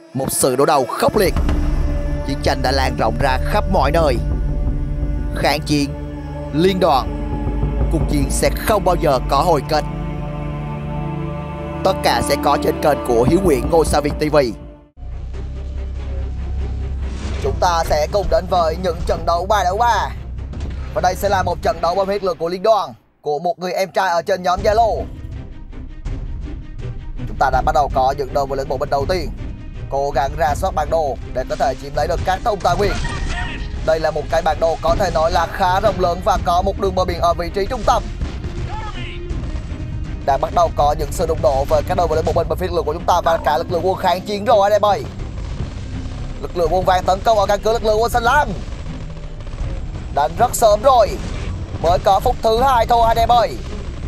Một sự đối đầu khốc liệt. Chiến tranh đã lan rộng ra khắp mọi nơi. Kháng chiến, liên đoàn, cuộc chiến sẽ không bao giờ có hồi kết. Tất cả sẽ có trên kênh của Hiếu Nguyễn Ngôi Sao Việt TV. Chúng ta sẽ cùng đến với những trận đấu 3-3. Và đây sẽ là một trận đấu bằng huyết lực của liên đoàn, của một người em trai ở trên nhóm Zalo. Chúng ta đã bắt đầu có những đơn vị lên bộ binh đầu tiên, cố gắng rà soát bản đồ để có thể chiếm lấy được các thông tài nguyên. Đây là một cái bản đồ có thể nói là khá rộng lớn và có một đường bờ biển ở vị trí trung tâm. Đang bắt đầu có những sự đụng độ với các đơn vị lên bộ binh bên phía lực lượng của chúng ta và cả lực lượng quân kháng chiến rồi anh em ơi. Lực lượng quân vàng tấn công ở căn cứ lực lượng quân xanh lam. Đánh rất sớm rồi, mới có phút thứ 2 thôi anh em ơi.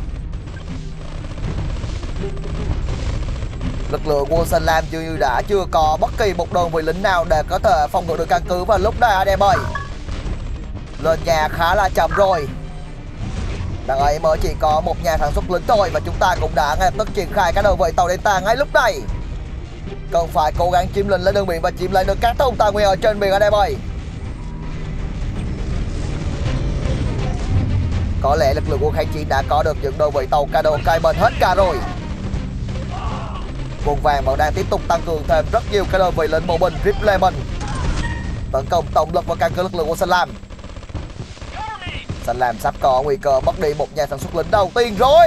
Lực lượng quân xanh lam dường như đã chưa có bất kỳ một đơn vị lính nào để có thể phòng ngự được căn cứ vào lúc này anh em ơi. Lên nhà khá là chậm rồi. Đằng ấy mới chỉ có một nhà sản xuất lính thôi và chúng ta cũng đã ngay lập tức triển khai các đơn vị tàu Delta ngay lúc này. Cần phải cố gắng chiếm lĩnh lên đường biển và chiếm lấy được các thông tài nguyên ở trên biển anh em ơi. Có lẽ lực lượng quân kháng chiến đã có được những đơn vị tàu Cano Cayman hết cả rồi. Quân vàng vẫn đang tiếp tục tăng cường thêm rất nhiều các đơn vị lính bộ binh Rip Lemon tấn công tổng lực vào căn cứ lực lượng của xanh lam. Xanh lam sắp có nguy cơ mất đi một nhà sản xuất lính đầu tiên rồi.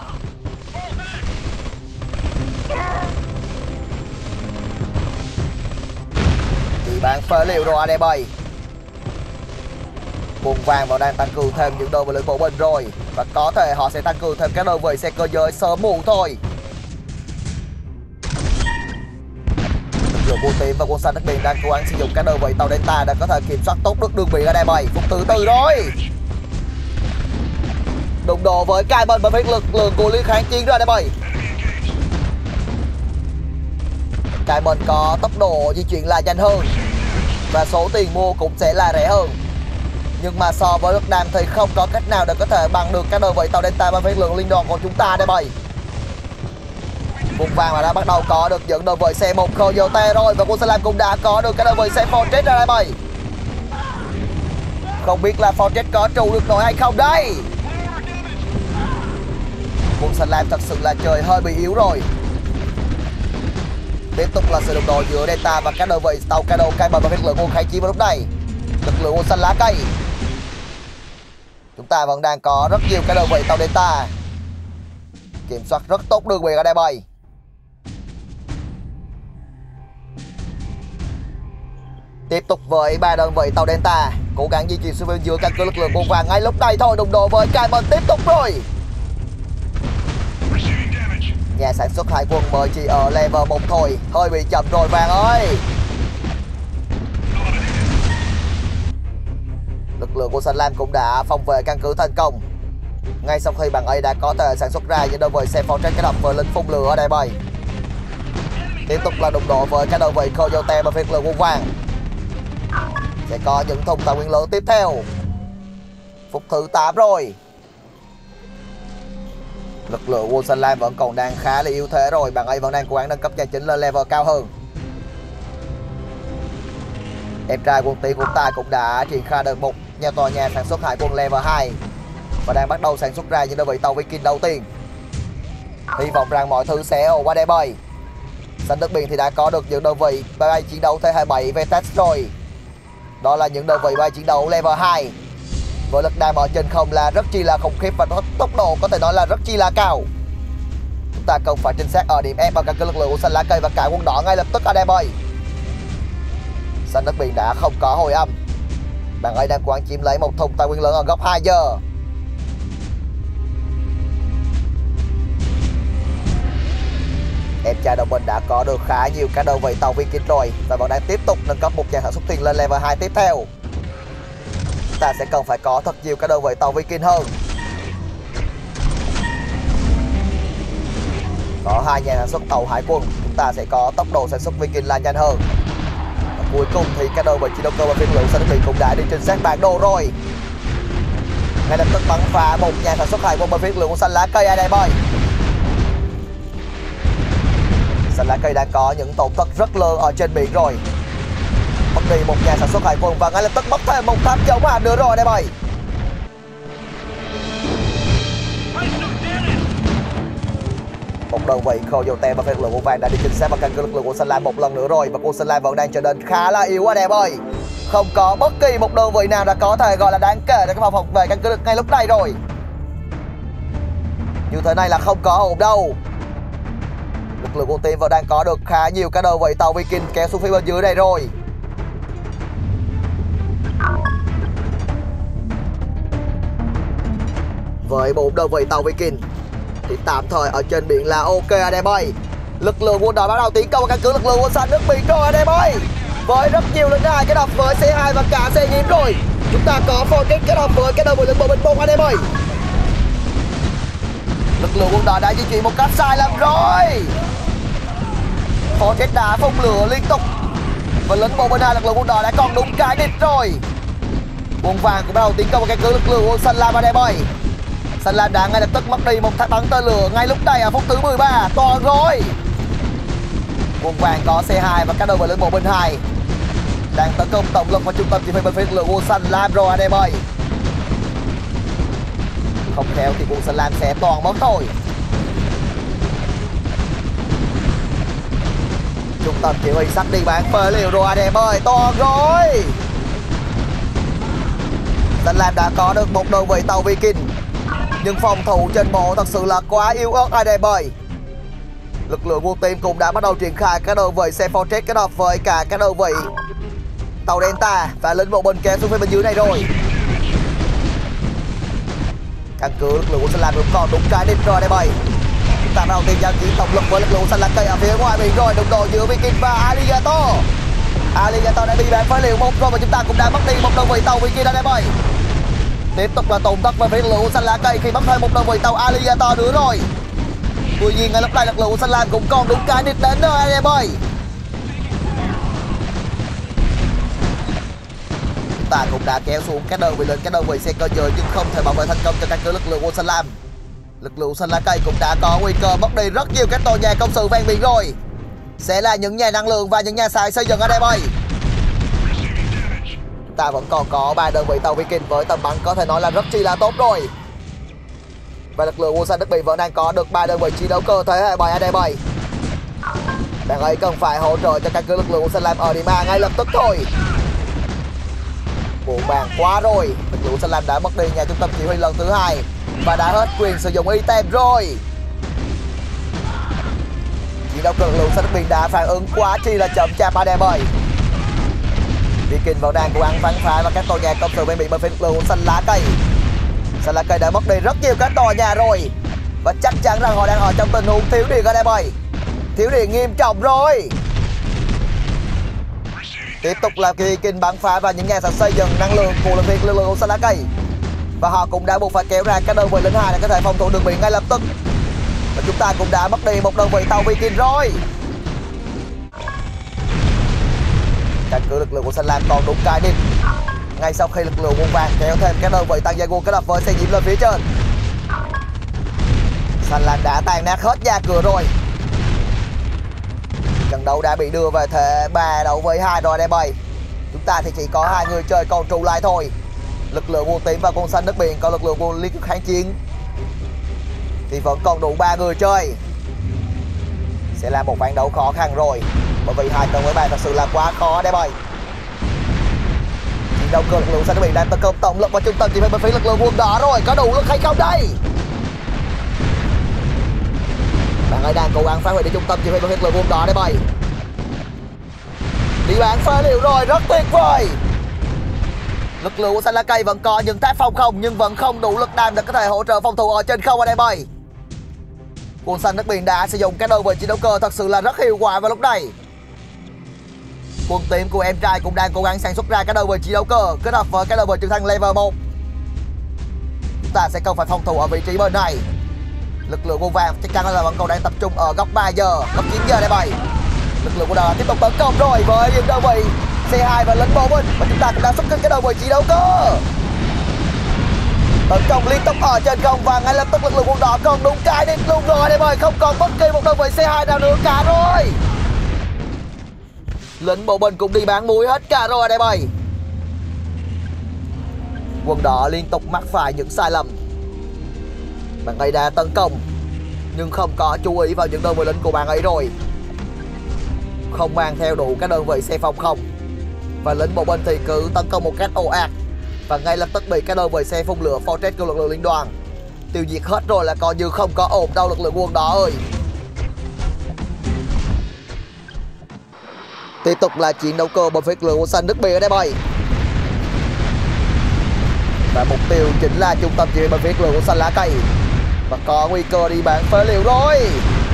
Chỉ bán phế liệu rồi anh em ơi. Quân vàng vẫn đang tăng cường thêm những đơn vị lính bộ binh rồi, và có thể họ sẽ tăng cường thêm các đơn vị xe cơ giới sớm muộn thôi. Quân tím và quân xanh đất biển đang cố gắng sử dụng các đơn vị tàu Delta để có thể kiểm soát tốt được đường biển ở đây bầy. Phút thứ 4 rồi. Đụng độ với Cayman và phía lực lượng của liên kháng chiến rồi đây bầy. Cayman có tốc độ di chuyển là nhanh hơn và số tiền mua cũng sẽ là rẻ hơn, nhưng mà so với Việt Nam thì không có cách nào để có thể bằng được các đơn vị tàu Delta và phía lượng liên đoàn của chúng ta đây bầy. Vùng vàng mà đã bắt đầu có được những đơn vị xe một Coyote rồi, và quân xanh lam cũng đã có được cái đơn vị xe Fortress ra đây bầy. Không biết là Fortress có trụ được nổi hay không đây. Quân xanh lam thật sự là trời hơi bị yếu rồi. Tiếp tục là sự đụng độ giữa Delta và các đơn vị tàu Cano Cayman và lực lượng quân kháng chiến vào lúc này. Lực lượng quân xanh lá cây. Chúng ta vẫn đang có rất nhiều các đơn vị tàu Delta kiểm soát rất tốt đường biển ở đây bầy. Tiếp tục với 3 đơn vị tàu Delta cố gắng di chuyển xuống bên dưới căn cứ lực lượng quân vàng ngay lúc này thôi. Đụng độ với Cayman tiếp tục rồi. Nhà sản xuất hải quân mới chỉ ở level 1 thôi, hơi bị chậm rồi vàng ơi. Lực lượng của xanh lam cũng đã phòng vệ căn cứ thành công ngay sau khi bạn ấy đã có thể sản xuất ra những đơn vị xe Fortress kết hợp với lính phun lửa ở đây bầy. Tiếp tục là đụng độ với các đơn vị Coyote và phiên lực quân vàng. Sẽ có những thùng tài nguyên lớn tiếp theo. Phút thứ 8 rồi. Lực lượng quân xanh lam vẫn còn đang khá là yếu thế rồi, bạn ấy vẫn đang cố gắng nâng cấp nhà chính lên level cao hơn. Em trai quân tím của ta cũng đã triển khai được một tòa nhà sản xuất hải quân level 2 và đang bắt đầu sản xuất ra những đơn vị tàu Viking đầu tiên. Hy vọng rằng mọi thứ sẽ ổn qua đây bơi. Xanh đất biển thì đã có được những đơn vị bay chiến đấu T-27 Vetex rồi. Đó là những đơn vị bay chiến đấu level 2 với lực đam ở trên không là rất chi là khủng khiếp và tốc độ có thể nói là rất chi là cao. Chúng ta cần phải trinh sát ở điểm F và các lực lượng của xanh lá cây và cả quân đỏ ngay lập tức ở đây bơi. Xanh đất biển đã không có hồi âm. Bạn ấy đang cố gắng chiếm lấy một thùng tài nguyên lớn ở góc 2 giờ. Em trai đồng minh đã có được khá nhiều các đơn vị tàu Viking rồi và vẫn đang tiếp tục nâng cấp một nhà sản xuất thuyền lên level 2 tiếp theo. Chúng ta sẽ cần phải có thật nhiều các đơn vị tàu Viking hơn. Có 2 nhà sản xuất tàu hải quân, chúng ta sẽ có tốc độ sản xuất Viking là nhanh hơn. Và cuối cùng thì các đơn vị chiến đấu cơ và phiên lượng xanh đất biển cũng đã đi trinh sát bản đồ rồi. Ngay lập tức bắn phá một nhà sản xuất hải quân và phiên lượng xanh lá cây ở đây bơi. Xanh lá cây đang có những tổn thất rất lớn ở trên biển rồi. Mất đi một nhà sản xuất hải quân và ngay lập tức mất thêm một tháp chống hạm nữa rồi đây mày. Một đơn vị Coyote và lực lượng của vàng đã đi chính xác và căn cứ lực lượng của Xanh Lam một lần nữa rồi, và quân Xanh Lam vẫn đang trở nên khá là yếu anh em ơi. Không có bất kỳ một đơn vị nào đã có thể gọi là đáng kể để cái phòng phòng vệ căn cứ được ngay lúc này rồi. Như thế này là không có ổn đâu. Lực lượng của team vẫn đang có được khá nhiều các đơn vị tàu Viking kéo xuống phía bên dưới này rồi. Với 4 đơn vị tàu Viking thì tạm thời ở trên biển là ok anh em ơi. Lực lượng quân đội bắt đầu tiến công vào căn cứ lực lượng quân xanh nước biển rồi anh em ơi. Với rất nhiều lính hai kết hợp với C2 và cả xe nhiễm rồi. Chúng ta có Fortress kết hợp với cái đơn vị lực bộ binh bông anh em ơi. Lực lượng quân đội đã di chuyển một cách sai lầm rồi. Fortress đã phun lửa liên tục và lính bộ binh hai lực lượng quân đội đã còn đúng cái địch rồi. Quân vàng cũng bắt đầu tiến công vào căn cứ lực lượng quân xanh lam anh em ơi. Xanh lam đã ngay lập tức mất đi một tháp bắn tên lửa ngay lúc này ở phút thứ 13 toàn rồi. Quân vàng có C2 và các đơn vị lính bộ binh 2 đang tấn công tổng lực vào trung tâm chỉ huy bên phía lực lượng quân xanh lam rồi anh em ơi. Không khéo thì quân xanh lam sẽ toàn mất thôi. Trung tâm chỉ huy sắp đi bán phơi liều rồi anh em ơi, toàn rồi. Xanh lam đã có được một đơn vị tàu Viking nhưng phòng thủ trên bộ thật sự là quá yếu ớt anh em ơi. Lực lượng quân team cũng đã bắt đầu triển khai các đơn vị xe Fortress kết hợp với cả các đơn vị tàu Delta và lính bộ binh kéo xuống phía bên dưới này rồi. Căn cứ lực lượng quân xanh lam cũng còn đúng cái địch rồi đây bầy. Chúng ta bắt đầu tìm giao chiến tổng lực với lực lượng xanh lam cây ở phía ngoài biển rồi, đồng đội giữa Viking và Alligator. Alligator đã bị bán phá liều một rồi và chúng ta cũng đã mất đi một đơn vị tàu Viking đây em ơi. Tiếp tục là tổn thất về phía lực lượng xanh lá cây khi mất thêm một đơn vị tàu Alligator nữa rồi. Tuy nhiên ngay lúc này lực lượng xanh lam cũng còn đúng cái địch đến rồi anh em ơi. Chúng ta cũng đã kéo xuống các đơn vị lên các đơn vị xe cơ giới nhưng không thể bảo vệ thành công cho căn cứ lực lượng quân xanh lam. Lực lượng xanh lá cây cũng đã có nguy cơ mất đi rất nhiều các tòa nhà công sự ven biển rồi. Sẽ là những nhà năng lượng và những nhà xài xây dựng anh em ơi. Ta vẫn còn có 3 đơn vị tàu Viking với tầm bắn có thể nói là rất chi là tốt rồi. Và lực lượng quân xanh nước biển vẫn đang có được 3 đơn vị chiến đấu cơ thế hệ 7 anh em ơi. Bạn ấy cần phải hỗ trợ cho căn cứ lực lượng quân xanh lam ở điểm A ngay lập tức thôi. Buồn bàn quá rồi. Lực lượng xanh lam đã mất đi nhà trung tâm chỉ huy lần thứ 2 và đã hết quyền sử dụng item rồi. Chiến đấu cơ lực lượng xanh nước biển đã phản ứng quá chi là chậm chạp anh em ơi. Viking vẫn đang cố gắng bắn phá vào các tòa nhà công sự bên biển bên phía lực lượng xanh lá cây. Xanh lá cây đã mất đi rất nhiều các tòa nhà rồi và chắc chắn rằng họ đang ở trong tình huống thiếu điện anh em ơi. Thiếu điện nghiêm trọng rồi. Tiếp tục là Viking bắn phá vào những nhà sản xây dựng năng lượng của lực lượng xanh lá cây và họ cũng đã buộc phải kéo ra các đơn vị lính hai để có thể phòng thủ đường biển ngay lập tức. Và chúng ta cũng đã mất đi một đơn vị tàu Viking rồi. Căn cứ lực lượng của xanh lam còn đúng cái địch ngay sau khi lực lượng quân vàng kéo thêm các đơn vị tăng gia quân kết hợp với xe nhiễm lên phía trên. Xanh lam đã tàn nát hết nhà cửa rồi. Trận đấu đã bị đưa về thế 3 đấu với 2 rồi đây bầy. Chúng ta thì chỉ có 2 người chơi còn trụ lại thôi. Lực lượng quân tím và quân xanh nước biển, còn lực lượng quân liên kết kháng chiến thì vẫn còn đủ 3 người chơi. Sẽ là một ván đấu khó khăn rồi, bởi vì 2 trận với 3 thật sự là quá khó đây bầy. Chiến đấu cơ lực lượng xanh nước biển đang tấn công tổng lực vào trung tâm chỉ huy bên phía lực lượng quân đỏ rồi, có đủ lực hay không đây? Bạn ấy đang cố gắng phá hủy đến trung tâm chỉ huy bên phía lực lượng quân đỏ đây bầy. Đi bán phá liều rồi, rất tuyệt vời. Lực lượng của xanh lá cây vẫn có những tháp phòng không nhưng vẫn không đủ lực đam để có thể hỗ trợ phòng thủ ở trên không ở đây bầy. Quân xanh nước biển đã sử dụng các đơn vị chiến đấu cơ thật sự là rất hiệu quả vào lúc này. Quân tím của em trai cũng đang cố gắng sản xuất ra các đơn vị chiến đấu cơ kết hợp với các đơn vị trực thăng level 1. Chúng ta sẽ cần phải phòng thủ ở vị trí bên này. Lực lượng quân vàng chắc chắn là vẫn còn đang tập trung ở góc 3 giờ, góc 9 giờ đây bầy. Lực lượng của đà tiếp tục tấn công rồi với những đơn vị C2 và lính bộ binh và chúng ta cũng đang xuất kích cái đơn vị chiến đấu cơ. Tấn công liên tục ở trên không và ngay lập tức lực lượng quân đỏ còn đúng cái đích luôn rồi đây ơi, không còn bất kỳ một đơn vị C2 nào nữa cả rồi. Lính bộ binh cũng đi bán muối hết cả rồi đây ơi. Quân đỏ liên tục mắc phải những sai lầm. Bạn ấy đã tấn công nhưng không có chú ý vào những đơn vị lính của bạn ấy rồi. Không mang theo đủ các đơn vị xe phòng không. Và lính bộ binh thì cứ tấn công một cách ồ ạt. Và ngay lập tức bị các đơn vị xe phun lửa Fortress của lực lượng liên đoàn tiêu diệt hết rồi, là coi như không có ổn đâu lực lượng quân đỏ ơi. Tiếp tục là chiến đấu cơ bên phía lực lượng quân xanh nước Bỉ ở đây bay. Và mục tiêu chính là trung tâm chỉ huy bên phía lực lượng quân xanh lá cây. Và có nguy cơ đi bán phế liệu rồi.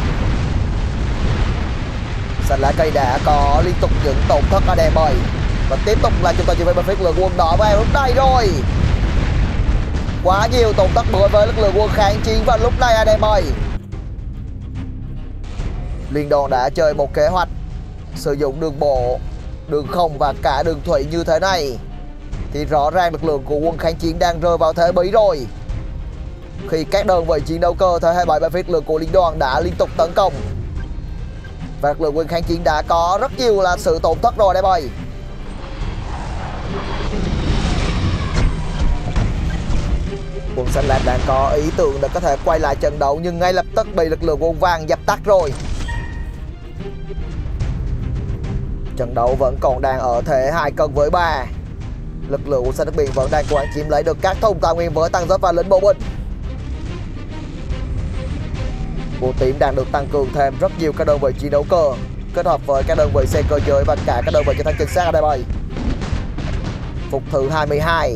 Xanh lá cây đã có liên tục những tổn thất ở đây bay. Và tiếp tục là trung tâm chỉ huy bên phía lực lượng quân đỏ vào lúc này rồi. Quá nhiều tổn thất đối với lực lượng quân kháng chiến vào lúc này anh em ơi. Liên đoàn đã chơi một kế hoạch sử dụng đường bộ, đường không và cả đường thủy như thế này thì rõ ràng lực lượng của quân kháng chiến đang rơi vào thế bí rồi. Khi các đơn vị chiến đấu cơ thế hệ 7 bên phía lực lượng của liên đoàn đã liên tục tấn công và lực lượng quân kháng chiến đã có rất nhiều là sự tổn thất rồi đây ơi. Quân xanh lam đang có ý tưởng để có thể quay lại trận đấu nhưng ngay lập tức bị lực lượng quân vàng dập tắt rồi. Trận đấu vẫn còn đang ở thế 2 cân với 3. Lực lượng quân xanh nước Biển vẫn đang cố gắng chiếm lấy được các thùng tài nguyên với tăng giáp và lính bộ binh. Bộ tím đang được tăng cường thêm rất nhiều các đơn vị chiến đấu cơ kết hợp với các đơn vị xe cơ giới và cả các đơn vị trực thăng chính xác ở đây ơi. Phục thứ 22.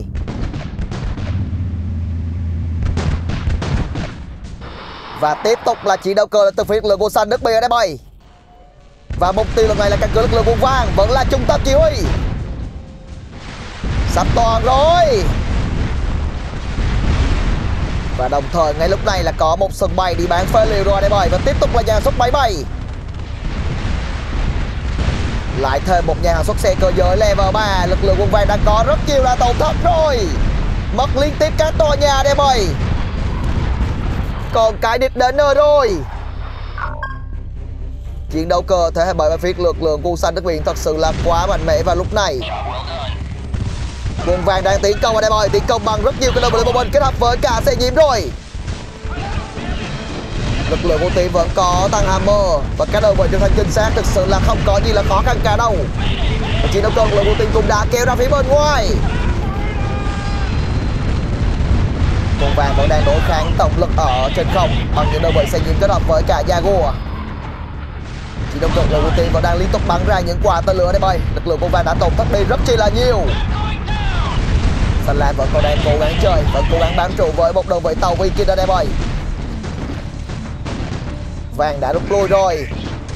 Và tiếp tục là chiến đấu cơ từ phía lực lượng quân xanh nước Bỉ ở đây bay. Và mục tiêu lần này là căn cứ lực lượng quân vàng vẫn là trung tâm chỉ huy. Sắp toàn rồi. Và đồng thời ngay lúc này là có một sân bay đi bán phế liệu rồi đây bay. Và tiếp tục là nhà xuất máy bay. Lại thêm một nhà sản xuất xe cơ giới level 3. Lực lượng quân vàng đang có rất nhiều là tổn thất rồi. Mất liên tiếp các tòa nhà đây bay. Còn cái địch đến nơi rồi. Chiến đấu cơ thế hệ 7 bên phía lực lượng quân xanh nước Biển thật sự là quá mạnh mẽ vào lúc này. Quân vàng đang tiến công ở đây rồi, tiến công bằng rất nhiều cái đơn vị bộ binh kết hợp với cả xe nhiễm rồi. Lực lượng quân tím vẫn có tăng hammer và các đơn vị trực thăng chính xác thực sự là không có gì là khó khăn cả đâu. Và chiến đấu cơ lực lượng quân tím cũng đã kéo ra phía bên ngoài. Quân vàng vẫn đang đối kháng tổng lực ở trên không bằng những đơn vị xe nhiễm kết hợp với cả Jaguar. Chiến đấu cơ lực lượng quân tím vẫn đang liên tục bắn ra những quả tên lửa đây bay. Lực lượng quân vàng đã tổn thất đi rất chi là nhiều. Xanh lam vẫn còn đang cố gắng chơi, vẫn cố gắng bám trụ với một đơn vị tàu Viking ở đây bay. Vàng đã rút lui rồi.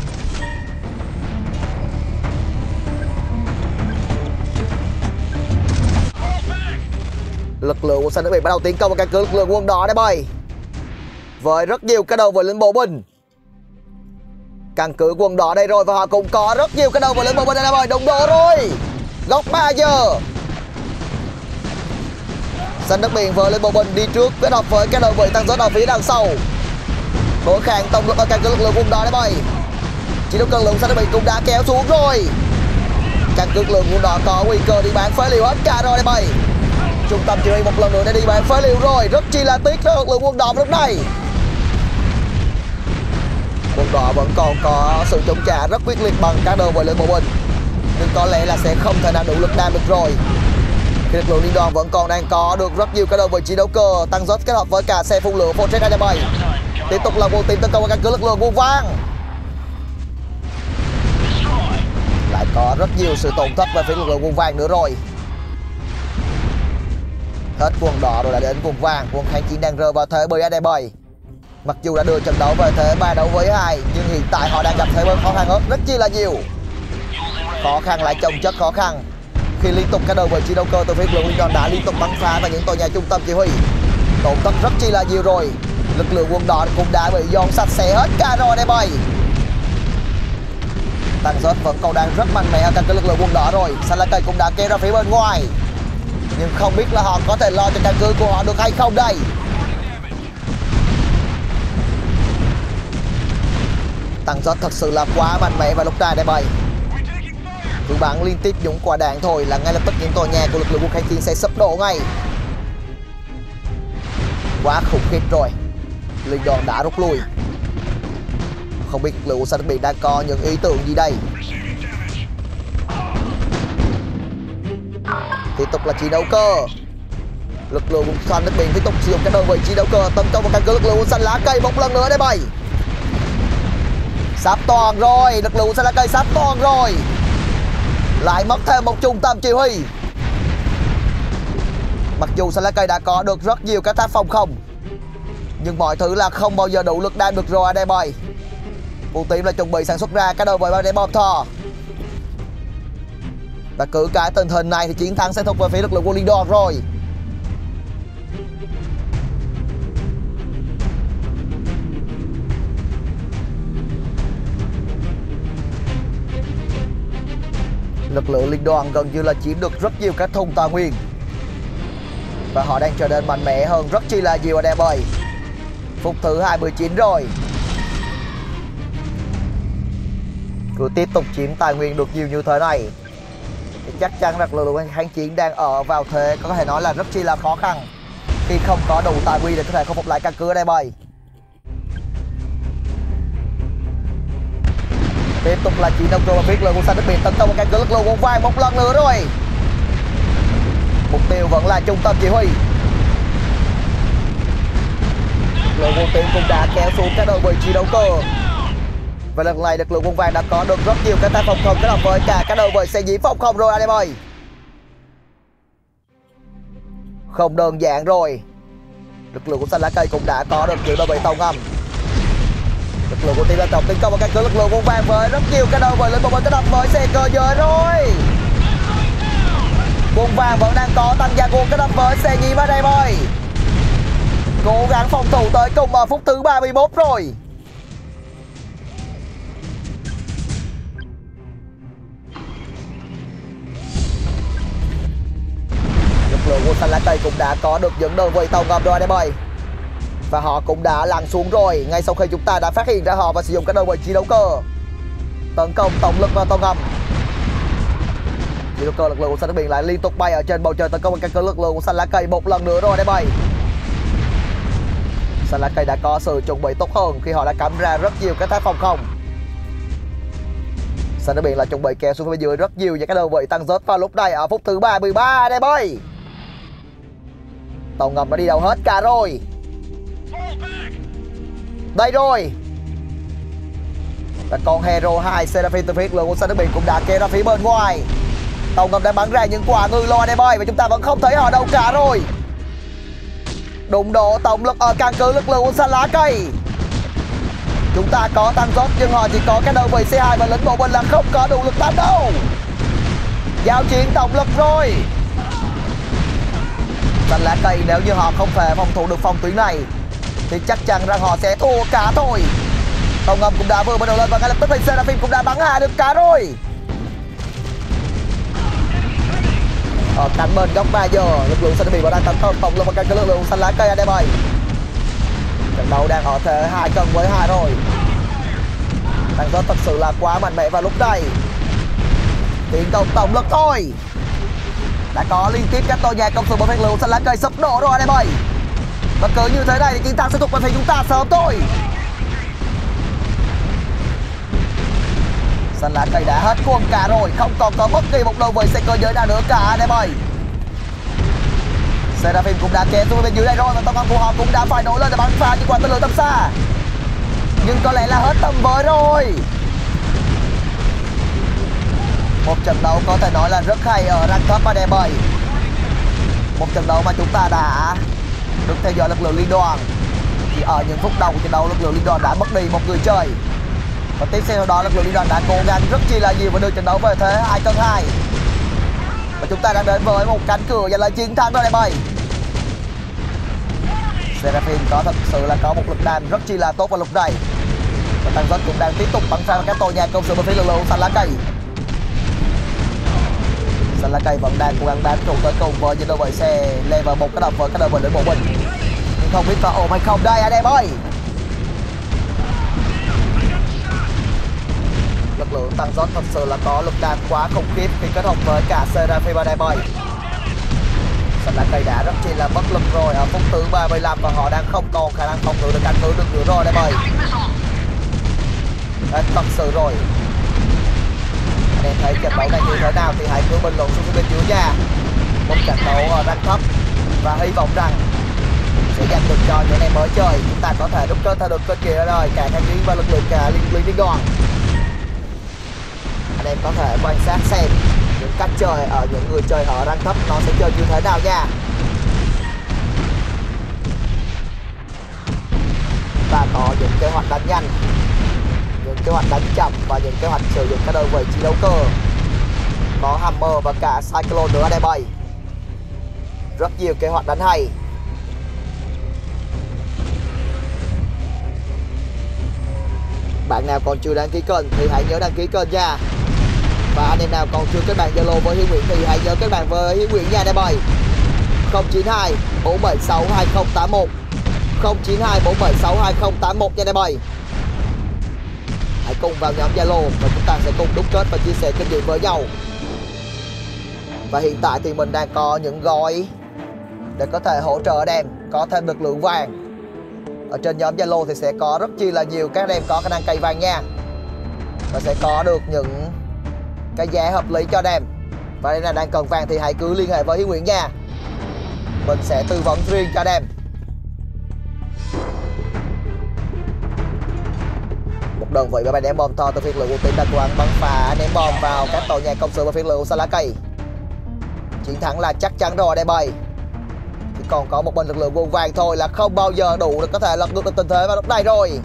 Lực lượng quân xanh nước Biển bắt đầu tiến công vào căn cứ lực lượng quân đỏ đây bay. Với rất nhiều cái đầu với lính bộ binh. Căn cứ quân đỏ đây rồi và họ cũng có rất nhiều cái đầu với lính bộ binh đây bay. Đúng độ rồi. Góc 3 giờ. Xanh nước Biển với lính bộ binh đi trước kết hợp với các đơn vị tăng giáp ở phía đằng sau. Đối kháng tổng lực ở căn cứ lực lượng quân đỏ đây bay. Chiến đấu cơ lực lượng xanh nước Biển cũng đã kéo xuống rồi. Căn cứ lực lượng quân đỏ có nguy cơ đi bán phế liệu hết cả rồi đây bay. Trung tâm chỉ huy một lần nữa để đi bán phế liệu rồi. Rất chi là tiếc cho lực lượng quân đỏ lúc này. Quân đỏ vẫn còn có sự chống trả rất quyết liệt bằng các đơn vị lính bộ binh, nhưng có lẽ là sẽ không thể nào đủ lực đam được rồi. Khi lực lượng liên đoàn vẫn còn đang có được rất nhiều các đơn vị chiến đấu cơ tăng giáp kết hợp với cả xe phun lửa Fortress 27. Tiếp tục là quân tím tấn công vào căn cứ lực lượng quân vàng. Lại có rất nhiều sự tổn thất về phía lực lượng quân vàng nữa rồi. Hết quân đỏ rồi đã đến quân vàng. Quân kháng chiến đang rơi vào thế bí AD7. Mặc dù đã đưa trận đấu về thế 3 đấu với 2, nhưng hiện tại họ đang gặp thế bí khó khăn hơn rất chi là nhiều. Khó khăn lại chồng chất khó khăn khi liên tục các đơn vị chiến đấu cơ từ phía lực lượng liên đoàn đã liên tục bắn phá vào những tòa nhà trung tâm chỉ huy. Tổn thất rất chi là nhiều rồi. Lực lượng quân đỏ cũng đã bị dọn sạch sẽ hết cả rồi đây bay. Tăng giáp vẫn còn đang rất mạnh mẽ ở căn cứ lực lượng quân đỏ rồi. Xanh lá cây cũng đã kéo ra phía bên ngoài. Nhưng không biết là họ có thể lo cho căn cứ của họ được hay không đây. Tăng gió thật sự là quá mạnh mẽ vào lúc này đây bầy. Cứ bắn liên tiếp những quả đạn thôi là ngay lập tức những tòa nhà của lực lượng quân kháng chiến sẽ sập đổ ngay. Quá khủng khiếp rồi. Linh đoàn đã rút lui. Không biết lực lượng xanh nước biển đang có những ý tưởng gì đây. Tiếp tục là chiến đấu cơ. Lực lượng quân xanh nước biển tiếp tục sử dụng các đơn vị chiến đấu cơ tấn công vào căn cứ lực lượng quân xanh lá cây một lần nữa đây bầy. Sắp toàn rồi, lực lượng quân xanh lá cây sắp toàn rồi. Lại mất thêm một trung tâm chỉ huy. Mặc dù xanh lá cây đã có được rất nhiều các tác phòng không, nhưng mọi thứ là không bao giờ đủ lực đam được rồi anh em ơi. Mũ tím là chuẩn bị sản xuất ra các đầu với để bom thò. Và cứ cái tình hình này thì chiến thắng sẽ thuộc về phía lực lượng quân liên đoàn rồi. Lực lượng liên đoàn gần như là chiếm được rất nhiều các thùng tài nguyên và họ đang trở nên mạnh mẽ hơn rất chi là nhiều anh em ơi. Phút thứ 29 rồi. Cứ tiếp tục chiếm tài nguyên được nhiều như thế này thì chắc chắn rằng lực lượng kháng chiến đang ở vào thế có thể nói là rất chi là khó khăn khi không có đủ tài nguyên để có thể khôi phục lại căn cứ ở đây bầy. Tiếp tục là chiến đấu cơ và viết lực quân xanh nước biển tấn công vào căn cứ lực lượng quân vàng một lần nữa rồi. Mục tiêu vẫn là trung tâm chỉ huy. Lực lượng quân tím cũng đã kéo xuống các đội vị chiến đấu cơ. Và lần này lực lượng quân vàng đã có được rất nhiều các tác phòng không kết hợp với cả các đội vị xe nhí phòng không rồi anh em ơi. Không đơn giản rồi. Lực lượng quân xanh lá cây cũng đã có được những đội vị tàu ngầm. Lực lượng của team là tổng tấn công vào căn cứ lực lượng quân vàng với rất nhiều cái đầu với lên một bên kết hợp với xe cơ giới rồi. Quân vàng vẫn đang có tăng gia quân kết hợp với xe nhím ở đây ơi. Cố gắng phòng thủ tới cùng ở phút thứ 31 rồi. Lực lượng quân xanh lá cây cũng đã có được những đơn vị tàu ngầm rồi anh em ơi. Và họ cũng đã lặn xuống rồi ngay sau khi chúng ta đã phát hiện ra họ và sử dụng các đơn vị chiến đấu cơ tấn công tổng lực vào tàu ngầm. Chiến đấu cơ lực lượng xanh nước biển lại liên tục bay ở trên bầu trời tấn công vào căn cứ lực lượng xanh lá cây một lần nữa rồi đấy bay. Xanh lá cây đã có sự chuẩn bị tốt hơn khi họ đã cắm ra rất nhiều cái tác phòng không. Xanh nước biển là chuẩn bị kéo xuống phía dưới rất nhiều những cái đơn vị tăng rớt vào lúc này ở phút thứ 33 đây bay. Tàu ngầm nó đi đâu hết cả rồi. Đây rồi. Và con Hero 2 Seraphim từ phía lực lượng xanh nước biển cũng đã kéo ra phía bên ngoài. Tàu ngầm đang bắn ra những quả ngư lôi em ơi. Và chúng ta vẫn không thấy họ đâu cả rồi. Đụng độ tổng lực ở căn cứ lực lượng quân xanh lá cây. Chúng ta có tăng rốt nhưng họ chỉ có cái đơn vị C2 và lính bộ binh là không có đủ lực đánh đâu. Giao chiến tổng lực rồi. Xanh lá cây nếu như họ không thể phòng thủ được phòng tuyến này thì chắc chắn rằng họ sẽ thua cả thôi. Tàu ngầm cũng đã vừa bắt đầu lên và ngay lập tức hình Seraphim cũng đã bắn hạ được cả rồi. Ở cạnh bên góc 3 giờ lực lượng xanh bị đang tấn công tổng lực vào căn cứ lực lượng xanh lá cây anh em ơi. Trận đấu đang ở thế 2 cân với 2 rồi. Đang rất thật sự là quá mạnh mẽ vào lúc này. Tiến công tổng lực thôi. Đã có liên tiếp các tòa nhà công sự của lực lượng xanh lá cây sập đổ rồi anh em ơi. Và cứ như thế này thì chiến thắng sẽ thuộc về phía chúng ta sớm thôi. Xanh lá cây đã hết quân cả rồi, không còn có bất kỳ một đơn vị xe cơ giới nào nữa cả anh em ơi. Seraphim cũng đã kéo xuống bên dưới đây rồi và tàu ngầm của họ cũng đã phải nổi lên để bắn phá những quả tên lửa tầm xa. Nhưng có lẽ là hết tầm với rồi. Một trận đấu có thể nói là rất hay ở rank thấp anh em ơi. Một trận đấu mà chúng ta đã được theo dõi lực lượng liên đoàn. Chỉ ở những phút đầu của trận đấu lực lượng liên đoàn đã mất đi một người chơi. Và tiếp theo đó lực lượng liên đoàn đã cố gắng rất chi là nhiều và đưa trận đấu về thế 2 cân 2. Và chúng ta đang đến với một cánh cửa giành lại chiến thắng đó em ơi. Seraphim có thật sự là có một lực đam rất chi là tốt vào lúc này. Và Tăng Dân cũng đang tiếp tục bắn phá các tòa nhà công sự bên phía lực lượng xanh lá cây. Xanh lá Salakay vẫn đang cố gắng bám trụ tới cùng với những đội vệ xe level 1 kết hợp với các đội vệ lưỡi bộ binh, nhưng không biết có ổn hay không đây anh em ơi. Lực lượng tăng rót thật sự là có lực đàn quá khủng khiếp khi kết hợp với cả Seraphim anh em ơi. Salakay đã rất chi là bất lực rồi ở phút thứ 35 và họ đang không còn khả năng phòng ngự được, căn cứ được nữa rồi anh em ơi. Thật sự rồi. Anh em thấy trận đấu này như thế nào thì hãy cứ bình luận xuống phía bên dưới nha. Một trận đấu ở rank thấp và hy vọng rằng sẽ dành được cho những anh em mới chơi. Chúng ta có thể đúc kết được cơ kia rồi cả thành viên và lực lượng cả liên đoàn. Anh em có thể quan sát xem những cách chơi ở những người chơi ở rank thấp nó sẽ chơi như thế nào nha. Và có những kế hoạch đánh nhanh, những kế hoạch đánh chậm và những kế hoạch sử dụng các đơn vị chiến đấu cơ. Có Hammer và cả Cyclone nữa đây bầy. Rất nhiều kế hoạch đánh hay. Bạn nào còn chưa đăng ký kênh thì hãy nhớ đăng ký kênh nha. Và anh em nào còn chưa kết bạn Zalo với Hiếu Nguyễn thì hãy nhớ kết bạn với Hiếu Nguyễn nha đây bầy. 092 476 2081 092 476 2081 nha đây bầy. Hãy cùng vào nhóm Zalo và chúng ta sẽ cùng đúc kết và chia sẻ kinh nghiệm với nhau. Và hiện tại thì mình đang có những gói để có thể hỗ trợ anh em có thêm lực lượng vàng. Ở trên nhóm Zalo thì sẽ có rất chi là nhiều các anh em có khả năng cày vàng nha. Và sẽ có được những cái giá hợp lý cho anh em. Và đây là đang cần vàng thì hãy cứ liên hệ với Hiếu Nguyễn nha. Mình sẽ tư vấn riêng cho anh em. Một đơn vị máy ném bom to từ phiên lực của team đã cố gắng bắn phá ném bom vào các tàu nhà công sự và phiên lực của Salakay. Chiến thắng là chắc chắn rồi đây bầy. Chỉ còn có một bên lực lượng quân vàng thôi là không bao giờ đủ để có thể lật ngược được tình thế vào lúc này rồi.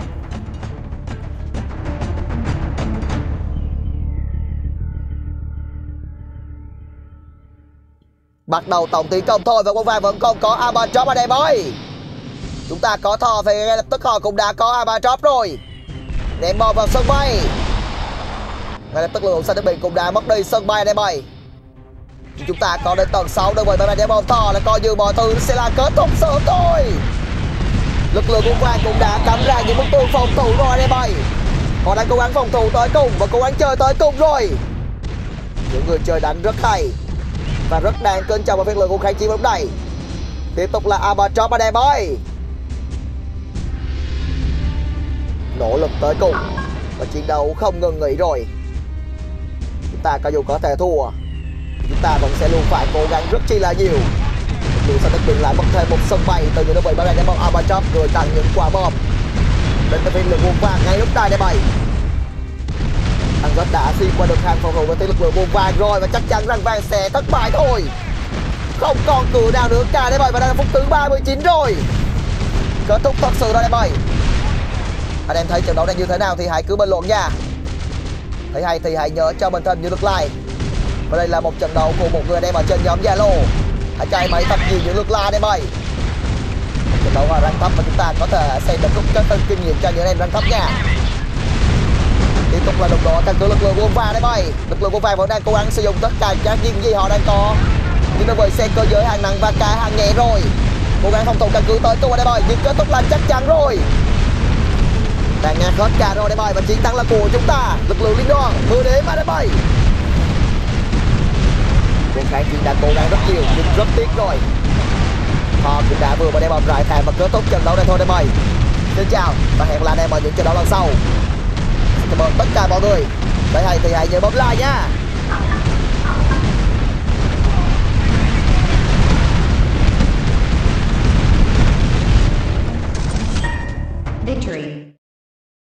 Bắt đầu tổng tiến công thôi và quân vàng vẫn còn có Armor Drop ở đây bơi. Chúng ta có thò thì ngay lập tức họ cũng đã có Armor Drop rồi. Ném bom vào sân bay. Ngay lập tức lực lượng xanh nước biển cũng đã mất đi sân bay ở đây bơi. Chúng ta có đến tầng 6 đơn vị bên này ném bom to là coi như mọi thứ sẽ là kết thúc sớm thôi. Lực lượng quân vàng cũng đã cắm ra những bức tường phòng thủ rồi ở đây bơi. Họ đang cố gắng phòng thủ tới cùng và cố gắng chơi tới cùng rồi. Những người chơi đánh rất hay và rất đáng kính trọng vào phiên lượng của kháng chiến lúc này. Tiếp tục là Armor Drop ở đây bơi. Nỗ lực tới cùng và chiến đấu không ngừng nghỉ rồi. Chúng ta có dù có thể thua, chúng ta vẫn sẽ luôn phải cố gắng rất chi là nhiều. Dù sao đất biển lại mất thêm một sân bay từ những đơn vị bán đạn bom Armor Drop rồi tặng những quả bom đến từ phiên lực quân vàng ngay lúc này đây bầy. Thằng rất đã xuyên qua được hàng phòng thủ với lực lượng quân vàng rồi và chắc chắn rằng vàng sẽ thất bại thôi. Không còn cửa nào nữa cả đây bầy và đây là phút thứ 39 rồi. Kết thúc thật sự rồi đây bầy. Anh em thấy trận đấu này như thế nào thì hãy cứ bình luận nha. Thấy hay thì hãy nhớ cho mình thêm những lượt like. Và đây là một trận đấu của một người anh em ở trên nhóm Zalo. Hãy cho em ấy thật nhiều những lượt like đây bầy. Một trận đấu ở rank thấp mà chúng ta có thể xem được rút kết kinh nghiệm cho những anh em rank thấp nha. Tiếp tục là đồng đội căn cứ lực lượng quân vàng đây bầy. Lực lượng quân vàng vẫn đang cố gắng sử dụng tất cả các những gì họ đang có. Nhưng đơn vị xe cơ giới hạng nặng và cả hạng nhẹ rồi. Cố gắng phòng thủ căn cứ tới cùng ở đây bầy. Nhưng kết thúc là chắc chắn rồi. Đang ngạt hết cả rồi đây bầy và chiến thắng là của chúng ta. Lực lượng liên đoàn mưa đến mà đây bầy. Quân kháng chiến đã cố gắng rất nhiều nhưng rất tiếc rồi. Họ cũng đã vừa vào đây bom rải thang và kết thúc trận đấu này thôi đây bầy. Xin chào và hẹn gặp lại anh em ở những trận đấu lần sau. Xin cảm ơn tất cả mọi người. Thấy hay thì hãy nhớ bấm like nha.